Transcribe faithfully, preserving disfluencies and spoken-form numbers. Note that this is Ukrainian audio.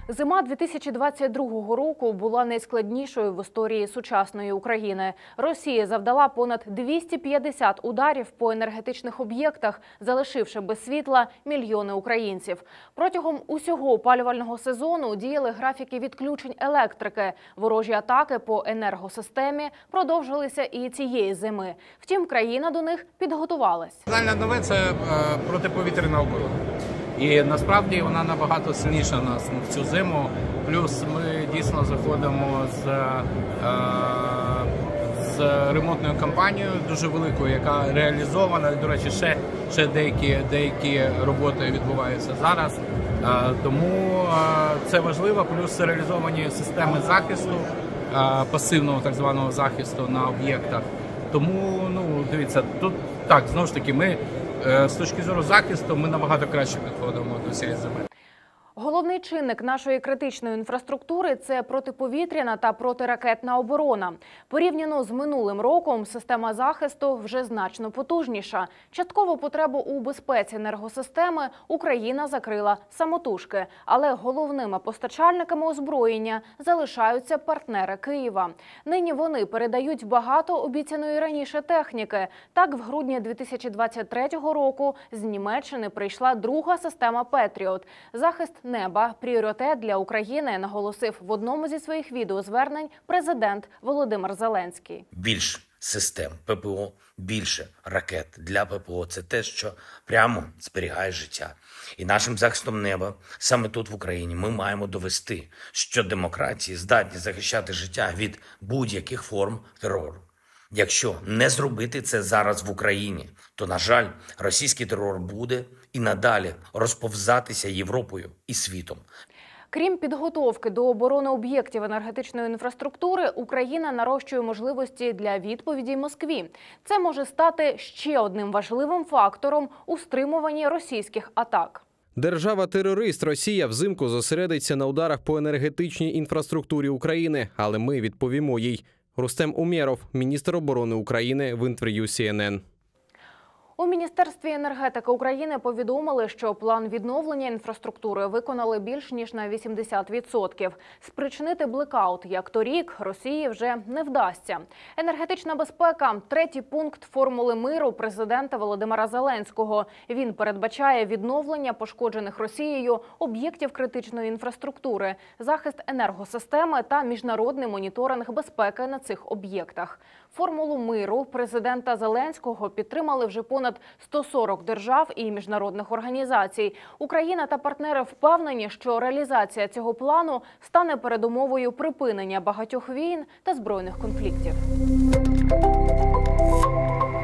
Зима дві тисячі двадцять другого року була найскладнішою в історії сучасної України. Росія завдала понад двісті п'ятдесят ударів по енергетичних об'єктах, залишивши без світла мільйони українців. Протягом усього опалювального сезону діяли графіки відключень електрики. Ворожі атаки по енергосистемі продовжилися і цієї зими. Втім, країна до них підготувалась. Національна нове – це протиповітряна оборона. І насправді вона набагато сильніша нас в цю зиму. Плюс ми дійсно заходимо з, е, з ремонтною кампанією дуже великою, яка реалізована. До речі, ще, ще деякі, деякі роботи відбуваються зараз. Е, тому е, це важливо. Плюс реалізовані системи захисту, е, пасивного так званого захисту на об'єктах. Тому, ну, дивіться, тут так, знову ж таки, ми з точки зору захисту ми набагато краще підходимо до цієї зими. Головний чинник нашої критичної інфраструктури – це протиповітряна та протиракетна оборона. Порівняно з минулим роком система захисту вже значно потужніша. Частково потребу у безпеці енергосистеми Україна закрила самотужки. Але головними постачальниками озброєння залишаються партнери Києва. Нині вони передають багато обіцяної раніше техніки. Так, в грудні дві тисячі двадцять третього року з Німеччини прийшла друга система «Петріот». Захист неба – пріоритет для України, наголосив в одному зі своїх відеозвернень президент Володимир Зеленський. Більш систем ППО, більше ракет для ППО – це те, що прямо зберігає життя. І нашим захистом неба саме тут, в Україні, ми маємо довести, що демократії здатні захищати життя від будь-яких форм терору. Якщо не зробити це зараз в Україні, то, на жаль, російський терор буде і надалі розповзатися Європою і світом. Крім підготовки до оборони об'єктів енергетичної інфраструктури, Україна нарощує можливості для відповіді Москві. Це може стати ще одним важливим фактором у стримуванні російських атак. Держава-терорист Росія взимку зосередиться на ударах по енергетичній інфраструктурі України, але ми відповімо їй. Рустем Умєров, міністр оборони України, в інтерв'ю Сі Ен Ен. У Міністерстві енергетики України повідомили, що план відновлення інфраструктури виконали більш ніж на вісімдесят відсотків. Спричинити блекаут, як торік, Росії вже не вдасться. Енергетична безпека – третій пункт формули миру президента Володимира Зеленського. Він передбачає відновлення пошкоджених Росією об'єктів критичної інфраструктури, захист енергосистеми та міжнародний моніторинг безпеки на цих об'єктах. Формулу миру президента Зеленського підтримали вже понад сто сорок держав і міжнародних організацій. Україна та партнери впевнені, що реалізація цього плану стане передумовою припинення багатьох війн та збройних конфліктів.